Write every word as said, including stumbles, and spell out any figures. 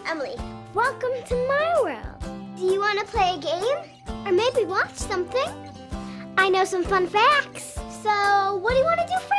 Emily, welcome to my world. Do you want to play a game? Or maybe watch something? I know some fun facts. So, what do you want to do first?